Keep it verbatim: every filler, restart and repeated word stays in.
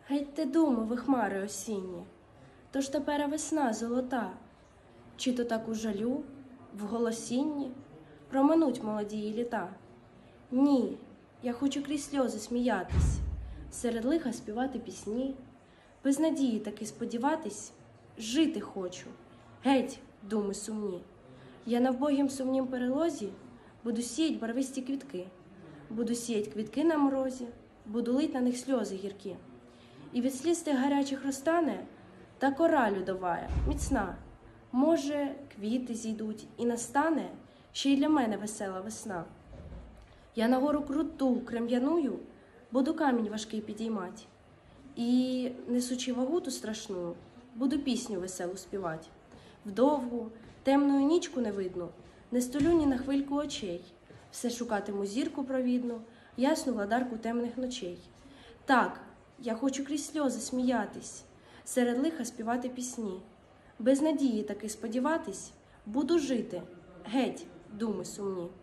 Геть ти думи, ви хмари осінні, то ж тепер весна золота, чи то так у жалю, в голосінні проминуть молодії літа? Ні, я хочу крізь сльози сміятись, серед лиха співати пісні, без надії таки сподіватись, жити хочу, геть, думи сумні. Я на вбогім сумнім перелозі буду сіять барвисті квітки, буду сіять квітки на морозі, буду лить на них сльози гіркі. І від сліз тих гарячих розтане та кора льодовая, міцна. Може, квіти зійдуть і настане ще й для мене весела весна. Я на гору круту, крем'яную, буду камінь важкий підіймать. І, несучи вагу ту страшну, буду пісню веселу співать. Вдовгу, темною нічку невидну, не столю ні на хвильку очей. Все шукатиму зірку провідну, ясну владарку темних ночей. Так, я хочу крізь сльози сміятись, серед лиха співати пісні. Без надії таки сподіватись, буду жити, геть, думи сумні.